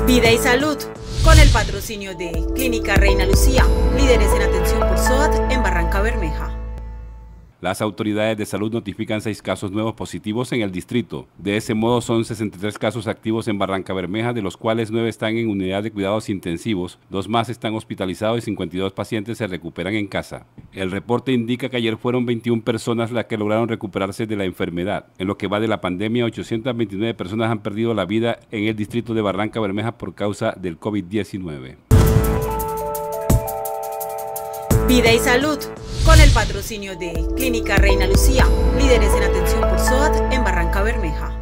Vida y Salud, con el patrocinio de Clínica Reina Lucía, líderes en atención por SOAT en Barrancabermeja. Las autoridades de salud notifican 6 casos nuevos positivos en el distrito. De ese modo son 63 casos activos en Barrancabermeja, de los cuales 9 están en unidad de cuidados intensivos, 2 más están hospitalizados y 52 pacientes se recuperan en casa. El reporte indica que ayer fueron 21 personas las que lograron recuperarse de la enfermedad. En lo que va de la pandemia, 829 personas han perdido la vida en el distrito de Barrancabermeja por causa del COVID-19. Vida y Salud, con el patrocinio de Clínica Reina Lucía, líderes en atención por SOAT en Barrancabermeja.